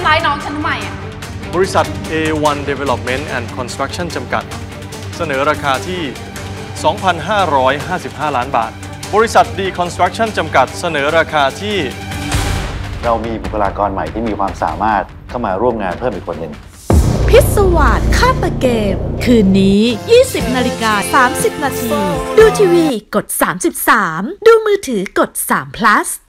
ร้ายน้องฉันทำไมอ่ะบริษัท A1 Development and Construction จำกัดเสนอราคาที่ 2,555 ล้านบาทบริษัท D Construction จำกัดเสนอราคาที่เรามีบุคลากรใหม่ที่มีความสามารถเข้ามาร่วมงานเพิ่มอีกคนหนึ่งพิศวาสฆาตเกมคืนนี้ 20:30 น.ดูทีวีกด 33 ดูมือถือกด3 plus